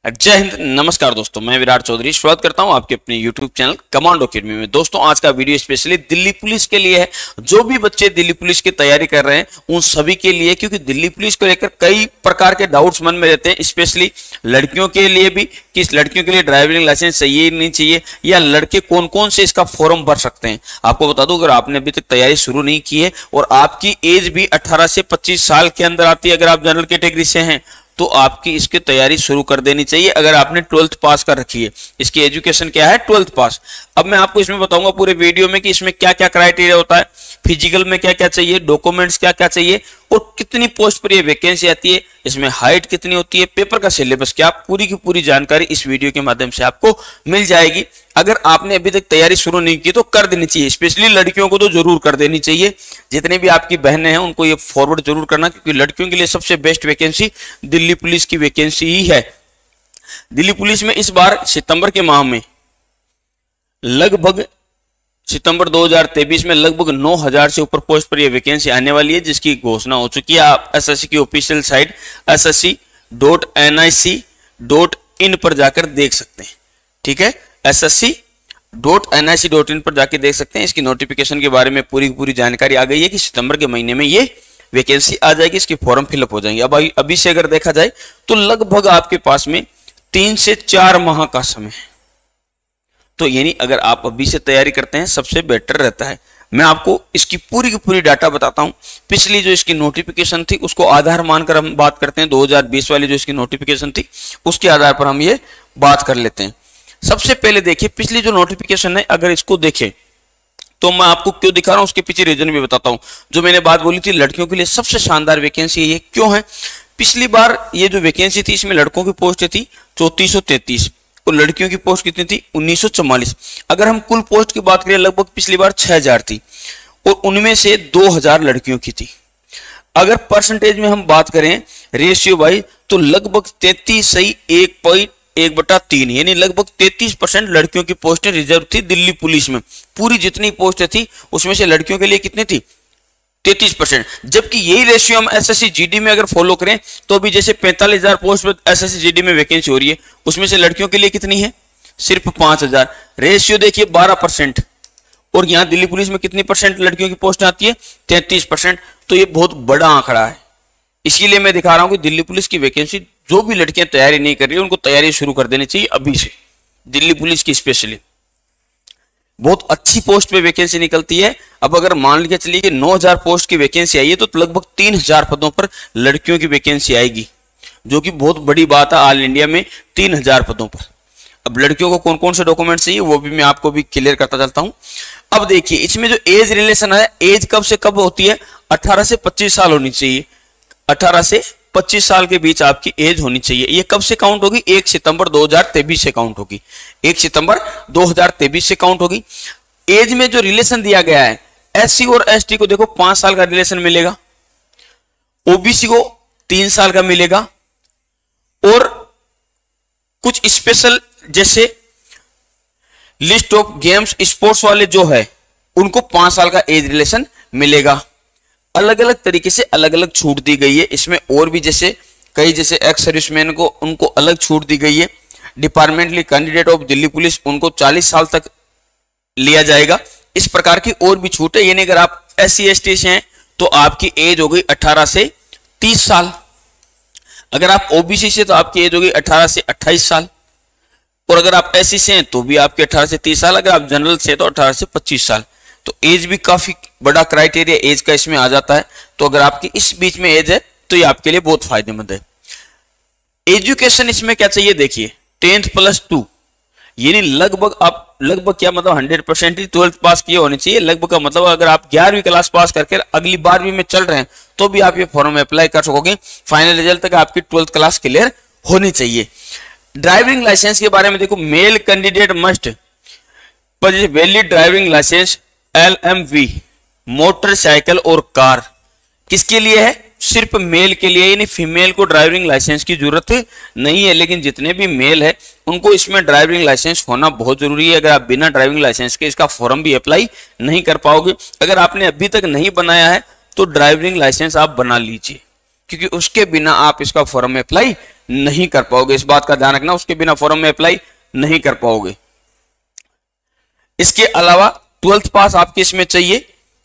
जय हिंद, नमस्कार दोस्तों। मैं विराट चौधरी स्वागत करता हूं आपके अपने YouTube चैनल कमांडो अकेडमी में। दोस्तों, आज का वीडियो स्पेशली दिल्ली पुलिस के लिए है। जो भी बच्चे दिल्ली पुलिस की तैयारी कर रहे हैं उन सभी के लिए, क्योंकि दिल्ली पुलिस को लेकर कई प्रकार के डाउट्स मन में रहते हैं, स्पेशली लड़कियों के लिए भी कि लड़कियों के लिए ड्राइविंग लाइसेंस चाहिए नहीं चाहिए, या लड़के कौन कौन से इसका फॉर्म भर सकते हैं। आपको बता दूं, अगर आपने अभी तक तैयारी शुरू नहीं की है और आपकी एज भी 18 से 25 साल के अंदर आती है, अगर आप जनरल कैटेगरी से हैं तो आपकी इसकी तैयारी शुरू कर देनी चाहिए। अगर आपने 12th पास कर रखी है, इसकी एजुकेशन क्या है 12th पास। अब मैं आपको इसमें बताऊंगा पूरे वीडियो में कि इसमें क्या क्या क्राइटेरिया होता है, फिजिकल में क्या क्या चाहिए, डॉक्यूमेंट्स क्या क्या चाहिए और कितनी पोस्ट पर ये वैकेंसी आती है, इसमें हाइट कितनी होती है, पेपर का सिलेबस क्या, पूरी की पूरी जानकारी इस वीडियो के माध्यम से आपको मिल जाएगी। अगर आपने अभी तक तैयारी शुरू नहीं की तो कर देनी चाहिए, स्पेशली लड़कियों को तो जरूर कर देनी चाहिए। जितने भी आपकी बहनें हैं उनको ये फॉरवर्ड जरूर करना, क्योंकि लड़कियों के लिए सबसे बेस्ट वैकेंसी दिल्ली पुलिस की वैकेंसी ही है। दिल्ली पुलिस में इस बार सितंबर के माह में लगभग सितंबर 2023 में लगभग 9000 से ऊपर पोस्ट पर यह वैकेंसी आने वाली है, जिसकी घोषणा हो चुकी है। आप एसएससी की ऑफिशियल साइट ssc.nic.in पर जाकर देख सकते हैं। ठीक है, ssc.nic.in पर जाकर देख सकते हैं। इसकी नोटिफिकेशन के बारे में पूरी जानकारी आ गई है कि सितंबर के महीने में ये वैकेंसी आ जाएगी, इसके फॉर्म फिलअप हो जाएंगे। अब अभी से अगर देखा जाए तो लगभग आपके पास में 3 से 4 माह का समय है। तो यानी अगर आप अभी से तैयारी करते हैं सबसे बेटर रहता है। मैं आपको इसकी पूरी की पूरी डाटा बताता हूं। पिछली जो इसकी नोटिफिकेशन थी उसको आधार मानकर हम बात करते हैं। 2020 वाली जो इसकी नोटिफिकेशन थी उसके आधार पर हम ये बात कर लेते हैं। सबसे पहले देखिए, पिछली जो नोटिफिकेशन है अगर इसको देखें तो मैं आपको क्यों दिखा रहा हूं उसके पीछे रीजन भी बताता हूं। जो मैंने बात बोली थी लड़कियों के लिए सबसे शानदार वैकेंसी ये क्यों है। पिछली बार ये जो वैकेंसी थी इसमें लड़कों की पोस्ट थी 3433 और लड़कियों की पोस्ट कितनी थी 1944। अगर हम कुल पोस्ट की बात करें लगभग पिछली बार 6000 थी और उनमें से 2000 लड़कियों की थी। अगर परसेंटेज में हम बात करें रेशियो वाइज तो लगभग 33:1.1/3 यानी लगभग 33% लड़कियों की पोस्टें रिजर्व थी दिल्ली पुलिस में। पूरी जितनी पोस्टें थी उसमें से लड़कियों के लिए कितनी थी 33%। जबकि यही रेशियो हम एसएससी जीडी में अगर फॉलो करें तो अभी जैसे 45,000 पोस्ट पर एसएससी जीडी में वैकेंसी हो रही है, उसमें से लड़कियों के लिए कितनी है सिर्फ 5000। रेशियो देखिए 12%। और यहां दिल्ली पुलिस में कितनी परसेंट लड़कियों की पोस्ट आती है 33%। तो ये बहुत बड़ा आंकड़ा है। इसीलिए मैं दिखा रहा हूं कि दिल्ली पुलिस की वैकेंसी जो भी लड़कियां तैयारी नहीं कर रही है उनको तैयारी शुरू कर देनी चाहिए अभी से। दिल्ली पुलिस की स्पेशली बहुत अच्छी पोस्ट पे वैकेंसी निकलती है। अब अगर मान लीजिए चलिए कि 9000 पोस्ट की वैकेंसी आई है तो लगभग 3000 पदों पर लड़कियों की वैकेंसी आएगी, जो कि बहुत बड़ी बात है ऑल इंडिया में 3000 पदों पर। अब लड़कियों को कौन कौन से डॉक्यूमेंट चाहिए वो भी मैं आपको भी क्लियर करता चलता हूं। अब देखिए इसमें जो एज रिलेशन है, एज कब से कब होती है 18 से 25 साल होनी चाहिए। 18 से 25 साल के बीच आपकी एज होनी चाहिए। ये कब से काउंट होगी 1 सितंबर 2023 से काउंट होगी। 1 सितंबर 2023 से काउंट होगी। एज में जो रिलेशन दिया गया है एससी और एसटी को देखो 5 साल का रिलेशन मिलेगा, ओबीसी को 3 साल का मिलेगा और कुछ स्पेशल जैसे लिस्ट ऑफ गेम्स स्पोर्ट्स वाले जो है उनको 5 साल का एज रिलेशन मिलेगा। अलग अलग तरीके से अलग अलग छूट दी गई है इसमें। और भी जैसे कई जैसे एक्स सर्विसमैन को उनको अलग छूट दी गई है। Departmentally candidate of Delhi police उनको 40 साल तक लिया जाएगा। इस प्रकार की और भी छूट है। यानी अगर आप SC ST से हैं तो आपकी एज हो गई 18 से 30 साल। अगर आप OBC से तो आपकी एज हो गई 18 से 28 साल। और अगर आप SC से हैं तो भी आपके 18 से 30 साल। अगर आप जनरल से तो 18 से 25 साल। तो एज भी काफी बड़ा क्राइटेरिया एज का इसमें आ जाता है। तो अगर आपकी इस बीच में एज है तो ये आपके लिए बहुत फायदेमंद है। एजुकेशन इसमें क्या चाहिए देखिए 10th + 2 यानी लगभग आप लगभग क्या मतलब 100% ही 12th पास किए होने चाहिए। लगभग का मतलब अगर आप 11वीं क्लास पास करके अगली 12वीं में चल रहे हैं तो भी आप ये फॉर्म में अप्लाई कर सकोगे। फाइनल रिजल्ट तक आपकी 12th क्लास क्लियर होनी चाहिए। ड्राइविंग लाइसेंस के बारे में देखो, male candidate must valid driving licence LMV motorcycle और कार। किसके लिए है सिर्फ मेल के लिए, यानी फीमेल को ड्राइविंग लाइसेंस की जरूरत नहीं है। लेकिन जितने भी मेल है उनको इसमें ड्राइविंग लाइसेंस होना बहुत जरूरी है। अगर आप बिना ड्राइविंग लाइसेंस के इसका फॉर्म भी अप्लाई नहीं कर पाओगे। अगर आपने अभी तक नहीं बनाया है तो ड्राइविंग लाइसेंस आप बना लीजिए। क्योंकि उसके बिना आप इसका फॉर्म में अप्लाई नहीं कर पाओगे। इस बात का ध्यान रखना, उसके बिना फॉर्म में अप्लाई नहीं कर पाओगे। इसके अलावा 12th पास आपके इसमें चाहिए।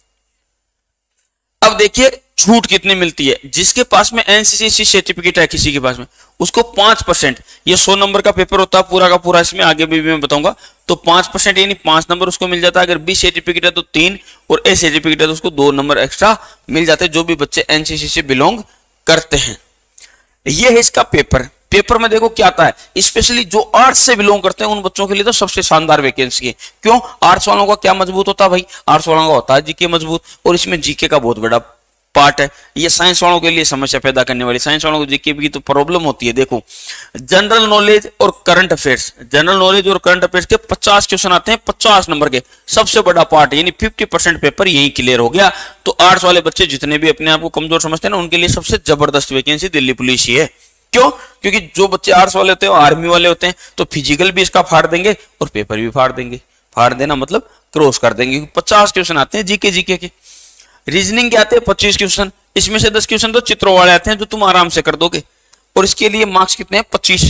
अब देखिए छूट कितनी मिलती है। जिसके पास में एनसीसी सर्टिफिकेट है किसी के पास में, उसको 5%, ये 100 नंबर का पेपर होता है पूरा का पूरा, इसमें आगे भी मैं बताऊंगा, तो 5% यानी 5 नंबर उसको मिल जाता है। अगर बी सर्टिफिकेट है तो 3 और ए सर्टिफिकेट है तो उसको 2 नंबर एक्स्ट्रा मिल जाते हैं, जो भी बच्चे एनसीसी से बिलोंग करते हैं। ये है इसका पेपर। पेपर में देखो क्या आता है, स्पेशली जो आर्ट्स से बिलोंग करते हैं उन बच्चों के लिए तो सबसे शानदार वैकेंसी है। क्यों? आर्ट्स वालों का क्या मजबूत होता है भाई, आर्ट्स वालों का होता है जीके मजबूत, और इसमें जीके का बहुत बड़ा पार्ट है। ये साइंस वालों के लिए समस्या पैदा करने वाली, साइंस वालों को जीके की तो प्रॉब्लम होती है। देखो जनरल नॉलेज और करंट अफेयर्स, जनरल नॉलेज और करंट अफेयर्स के 50 क्वेश्चन आते हैं 50 नंबर के, सबसे बड़ा पार्ट, यानी 50% पेपर यही क्लियर हो गया। तो आर्ट्स वाले बच्चे जितने भी अपने आप को कमजोर समझते हैं ना, उनके लिए सबसे जबरदस्त वैकेंसी दिल्ली पुलिस ही है। क्यों? क्योंकि जो बच्चे आर्ट्स वाले होते हैं, आर्मी वाले होते हैं, तो फिजिकल भी इसका फाड़ देंगे और पेपर भी फाड़ देंगे। फाड़ देना मतलब क्रॉस कर देंगे। 50 क्वेश्चन आते हैं जीके के। रीजनिंग के आते हैं 25 क्वेश्चन, इसमें से 10 क्वेश्चन तो चित्रों वाले आते हैं जो तुम आराम से कर दोगे, और इसके लिए मार्क्स कितने हैं? 25।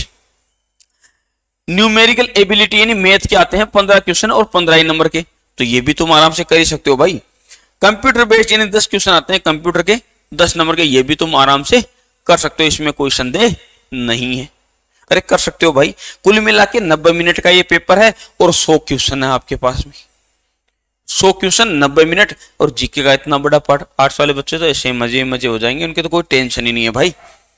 न्यूमेरिकल एबिलिटी यानी मैथ के आते हैं 15 क्वेश्चन और 15 ही नंबर के, तो ये भी तुम आराम से कर ही सकते हो भाई। कंप्यूटर बेस्ड यानी 10 क्वेश्चन आते हैं कंप्यूटर के 10 नंबर के, ये भी तुम आराम से कर सकते हो, इसमें कोई संदेह नहीं है। अरे कर सकते हो भाई। कुल मिला के 90 मिनट का ये पेपर है और 100 क्वेश्चन है आपके पास में। 100 क्वेश्चन 90 मिनट, और जीके का इतना बड़ा पार्ट। आर्ट्स वाले बच्चे तो ऐसे मजे मजे हो जाएंगे, उनके तो कोई टेंशन ही नहीं है भाई।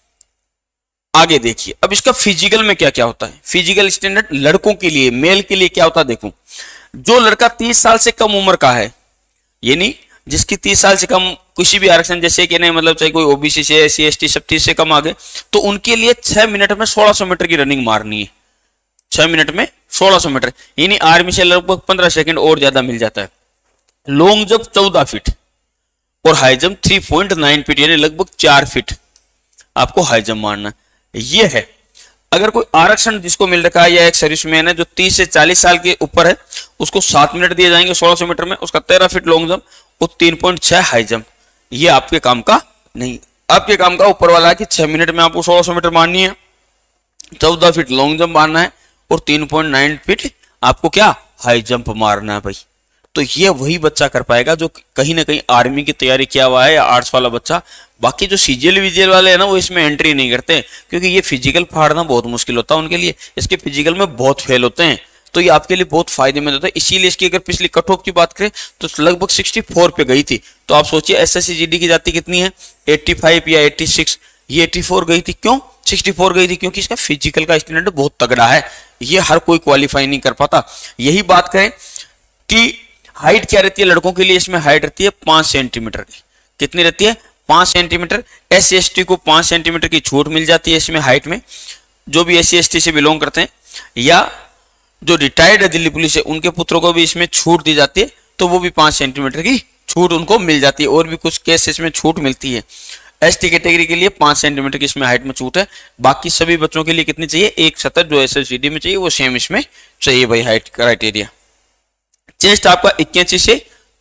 आगे देखिए अब इसका फिजिकल में क्या क्या होता है। फिजिकल स्टैंडर्ड लड़कों के लिए, मेल के लिए क्या होता है देखो, जो लड़का 30 साल से कम उम्र का है, यानी जिसकी 30 साल से कम किसी भी आरक्षण जैसे कि नहीं, मतलब चाहे कोई ओबीसी से, एससी एसटी सब 30 से कम आ गए, तो उनके लिए 6 मिनट में 1600 मीटर की रनिंग मारनी है। 6 मिनट में 1600 मीटर, यानी आर्मी से लगभग 15 सेकंड और ज्यादा मिल जाता है। लॉन्ग जंप 14 फीट और हाई जंप 3.9 फीट, यानी लगभग 4 फीट आपको हाई जंप मारना। ये है अगर कोई आरक्षण जिसको मिल रखा है या एक सर्विसमैन है जो 30 से 40 साल के ऊपर है, उसको 7 मिनट दिए जाएंगे 1600 मीटर में, उसका 13 फीट लॉन्ग जंप और 3.6 हाई जंप। ये आपके काम का नहीं, आपके काम का ऊपर वाला है कि 6 मिनट में आपको 1600 मीटर मारनी है, 14 फीट लॉन्ग जंप मारना है और 3.9 फीट आपको क्या हाई जंप मारना है भाई। तो ये वही बच्चा कर पाएगा जो कहीं ना कहीं आर्मी की तैयारी किया हुआ है या आर्ट्स वाला बच्चा। बाकी जो सीजीएल विजीएल वाले हैं ना, वो इसमें एंट्री नहीं करते, क्योंकि ये फिजिकल फाड़ना बहुत मुश्किल होता है उनके लिए, इसके फिजिकल में बहुत फेल होते हैं। तो ये आपके लिए बहुत फायदेमंद होता है। इसीलिए इसकी अगर पिछली कट ऑफ की बात करें तो लगभग 64 पे गई थी। तो आप सोचिए एसएससी जीडी की जाती कितनी है, 85 या 86, ये 84 गई थी। क्यों 64 गई थी? क्योंकि इसका फिजिकल का स्टैंडर्ड बहुत तगड़ा है, ये हर कोई क्वालिफाई नहीं कर पाता। यही बात करें कि हाइट क्या रहती है लड़कों के लिए, इसमें हाइट रहती है 5 सेंटीमीटर की। कितनी रहती है? 5 सेंटीमीटर। एससी एसटी को 5 सेंटीमीटर की छूट मिल जाती है इसमें हाइट में, जो भी एससी एसटी से बिलोंग करते हैं या जो रिटायर्ड है दिल्ली पुलिस से, उनके पुत्रों को भी इसमें छूट दी जाती है, तो वो भी 5 सेंटीमीटर की छूट उनको मिल जाती है। और भी कुछ केसेस में छूट मिलती है। एसटी कैटेगरी के लिए 5 सेंटीमीटर की इसमें हाइट में छूट है। बाकी सभी बच्चों के लिए कितनी चाहिए? 170 जो एसएसजीडी में चाहिए वो सेम इसमें चाहिए भाई हाइट क्राइटेरिया। चेस्ट आपका 81 से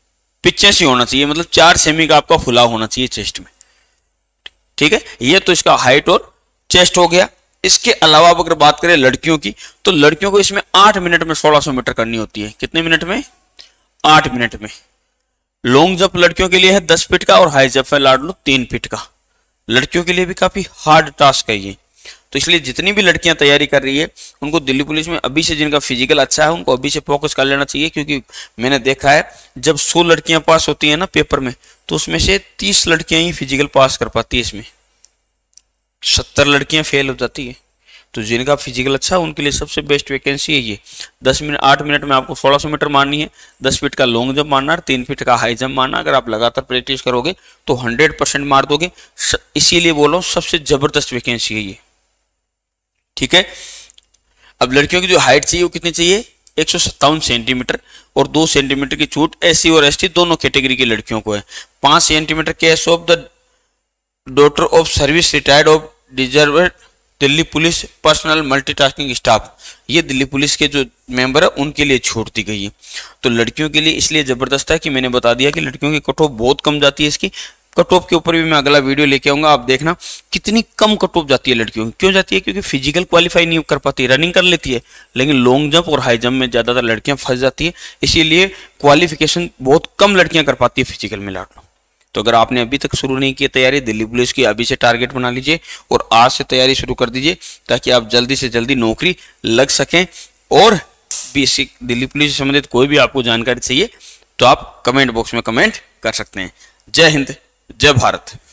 85 होना चाहिए, मतलब 4 सेमी का आपका फुला होना चाहिए चेस्ट में। ठीक है, ये तो इसका हाइट और चेस्ट हो गया। इसके अलावा अगर बात करें लड़कियों की, तो लड़कियों को इसमें 8 मिनट में 1600 मीटर करनी होती है। कितने मिनट में? 8 मिनट में। लॉन्ग जंप लड़कियों के लिए है 10 फीट का और हाई जंप है लाड लो 3 फीट का। लड़कियों के लिए भी काफी हार्ड टास्क है ये। तो इसलिए जितनी भी लड़कियां तैयारी कर रही है उनको दिल्ली पुलिस में अभी से, जिनका फिजिकल अच्छा है उनको अभी से फोकस कर लेना चाहिए। क्योंकि मैंने देखा है जब 100 लड़कियां पास होती है ना पेपर में, तो उसमें से 30 लड़कियां ही फिजिकल पास कर पाती है, इसमें 70 लड़कियां फेल हो जाती है। तो जिनका फिजिकल अच्छा है उनके लिए सबसे बेस्ट वैकेंसी है ये। 8 मिनट में आपको 1600 मीटर मारनी है, 10 फीट का लॉन्ग जंप मारना है, 3 फीट का हाई जंप मारना। अगर आप लगातार प्रैक्टिस करोगे तो 100% मार दोगे। इसीलिए बोल रहा हूँ सबसे जबरदस्त वैकेंसी है ये। ठीक है, अब लड़कियों की जो हाइट चाहिए वो कितनी चाहिए? 157 सेंटीमीटर और 2 सेंटीमीटर की छूट एससी और एसटी दोनों कैटेगरी की लड़कियों को है। 5 centimetre case of the daughter of service retired of deserve Delhi police personal multitasking staff, ये दिल्ली पुलिस के जो मेंबर है उनके लिए छूट दी गई है। तो लड़कियों के लिए इसलिए जबरदस्त है कि मैंने बता दिया कि लड़कियों की कट ऑफ बहुत कम जाती है इसकी। कट ऑफ के ऊपर भी मैं अगला वीडियो लेके आऊंगा। आप देखना कितनी कम कट ऑफ जाती है लड़कियों की। क्यों जाती है? क्योंकि फिजिकल क्वालिफाई नहीं कर पाती, रनिंग कर लेती है लेकिन लॉन्ग जंप और हाई जंप में ज्यादातर लड़कियां फंस जाती है, इसीलिए क्वालिफिकेशन बहुत कम लड़कियां कर पाती है फिजिकल में लड़ना। तो अगर आपने अभी तक शुरू नहीं की तैयारी दिल्ली पुलिस की, अभी से टारगेट बना लीजिए और आज से तैयारी शुरू कर दीजिए ताकि आप जल्दी से जल्दी नौकरी लग सकें। और बेसिक दिल्ली पुलिस से संबंधित कोई भी आपको जानकारी चाहिए तो आप कमेंट बॉक्स में कमेंट कर सकते हैं। जय हिंद, जय भारत।